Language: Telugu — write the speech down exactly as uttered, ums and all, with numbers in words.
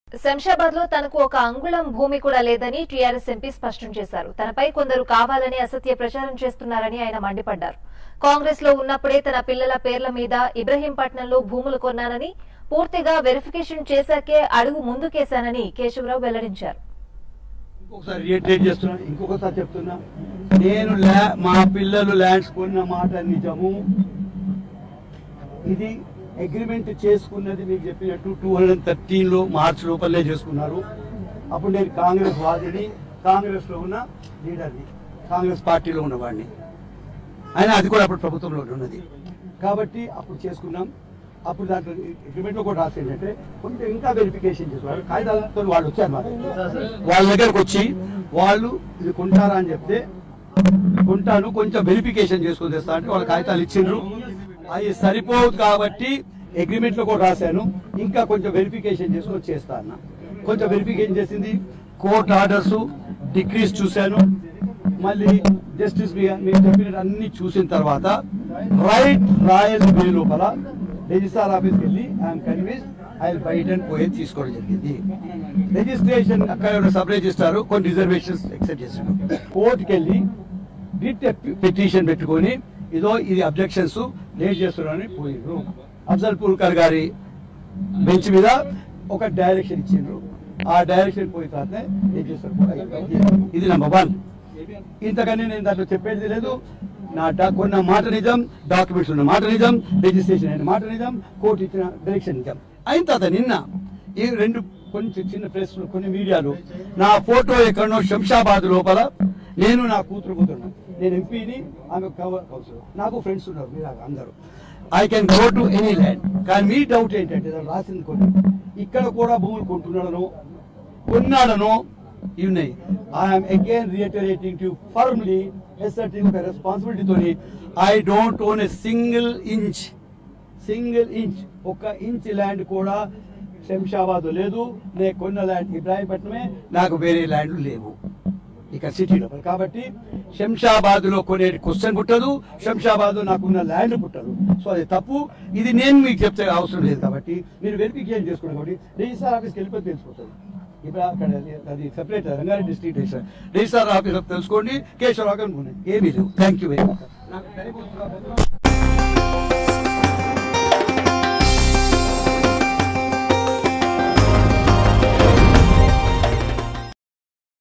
శంషాబాద్ లో తనకు ఒక అంగుళం భూమి కూడా లేదని టీఆర్ఎస్ ఎంపీ స్పష్టం చేశారు. తనపై కొందరు కావాలని అసత్య ప్రచారం చేస్తున్నారని ఆయన మండిపడ్డారు. కాంగ్రెస్ లో ఉన్నప్పుడే తన పిల్లల పేర్ల మీద ఇబ్రహీంపట్నంలో భూములు కొన్నానని, పూర్తిగా వెరిఫికేషన్ చేశాకే అడుగు ముందుకేశానని కేశవరావు వెల్లడించారు. ఇంకొకసారి రియేట్ చేస్తున్నా, ఇంకొకసారి చెప్తున్నా, నేను మా పిల్లలు ల్యాండ్స్ కొన్న మాట నిజము. ఇది అగ్రిమెంట్ చేసుకున్నది మీకు చెప్పినట్టు టూ హండ్రెడ్ థర్టీన్ లో మార్చి లోపలే చేసుకున్నారు. అప్పుడు నేను కాంగ్రెస్ వాదిని, కాంగ్రెస్ లో ఉన్న లీడర్ని, కాంగ్రెస్ పార్టీలో ఉన్నవాడిని. అయినా అది కూడా అప్పుడు ప్రభుత్వంలో ఉన్నది కాబట్టి అప్పుడు చేసుకున్నాం. అప్పుడు దాంట్లో అగ్రిమెంట్ లో కూడా రాసి ఏంటంటే కొంచెం ఇంకా వెరిఫికేషన్ చేసుకున్నారు. కాగితాలతో వాళ్ళు వచ్చారు మా వాళ్ళ దగ్గరకు వచ్చి వాళ్ళు ఇది కొంటారా అని చెప్తే కొంటాను, కొంచెం వెరిఫికేషన్ చేసుకుని తెస్తా అంటే వాళ్ళ కాగితాలు ఇచ్చిండ్రు. అవి సరిపోదు కాబట్టి అగ్రిమెంట్ లో కూడా రాశాను, ఇంకా కొంచెం వెరిఫికేషన్ చేసుకొని చేస్తా అన్న. కొంచెం వెరిఫికేషన్ చేసింది, కోర్టు ఆర్డర్స్, డిగ్రీస్ చూశాను, మళ్ళీ జస్టిస్ మీరు చెప్పినట్టు అన్ని చూసిన తర్వాత రైట్ రాయల్ వే లోపల రిజిస్ట్రార్ ఆఫీస్కి వెళ్ళి I'm convince I bite and పోయి తీసుకోవడం జరిగింది. రిజిస్ట్రేషన్ అక్కడ సబ్ రిజిస్ట్రార్ కొన్ని రిజర్వేషన్స్ ఎక్సెప్ట్ చేశారు. కోర్టుకి వెళ్ళి రిట్ పిటిషన్ పెట్టుకొని ఇదో ఇది అబ్జెక్షన్స్ లేట్ చేస్తున్నారని పోయిండ్రు. అఫ్జల్ పుల్కర్ గారి బెంచ్ మీద ఒక డైరెక్షన్ ఇచ్చిండ్రు. ఆ డైరెక్షన్ పోయిన తర్వాత ఇది నెంబర్ వన్. ఇంతకని నేను దాంట్లో చెప్పేది లేదు. నా కొన్న మాట నిజం, డాక్యుమెంట్స్ ఉన్న మాట నిజం, రిజిస్ట్రేషన్ అయిన మాట నిజం, కోర్టు ఇచ్చిన డైరెక్షన్ నిజం. అయిన తర్వాత నిన్న ఈ రెండు కొంచెం చిన్న ప్రెస్ కొన్ని మీడియాలు నా ఫోటో ఎక్కడనో శంషాబాద్ లోపల నేను నా కూతురు కూతురు నేను ఎంపీని, ఆమె కౌన్సిలర్, నాకు ఫ్రెండ్స్ ఉన్నారు మీరు అందరూ. I can go to any land. కానీ మీ డౌట్ ఏంటంటే రాసింది కొన్ని ఇక్కడ కూడా భూములు కొంటున్నాడనో కొన్నాడనో ఉన్నాయి. I'm again reiterating to firmly asserting ఒక రెస్పాన్సిబిలిటీతోని I don't own a single inch single inch ఒక్క ఇంచ్ ల్యాండ్ కూడా శంషాబాద్ లేదు. నేను కొన్న ల్యాండ్ ఇబ్రాహీంపట్నమే, నాకు వేరే ల్యాండ్లు లేవు ఇక్కడ సిటీలో. కాబట్టి శంషాబాద్ లో కొనే క్వశ్చన్ పుట్టదు, శంషాబాద్ నాకున్న ల్యాండ్ పుట్టదు. సో అది తప్పు. ఇది నేను మీకు చెప్తే అవసరం లేదు కాబట్టి మీరు వెరిఫికేషన్ చేసుకున్నాం కాబట్టి రిజిస్ట్రార్ ఆఫీస్కి వెళ్ళిపోతే తెలిసిపోతుంది. ఇప్పుడు అక్కడ అది separate Rangareddy district registrar registrar office తెలుసుకోండి. కేశవరావు గారు ఏమీ లేవు. Thank you very much.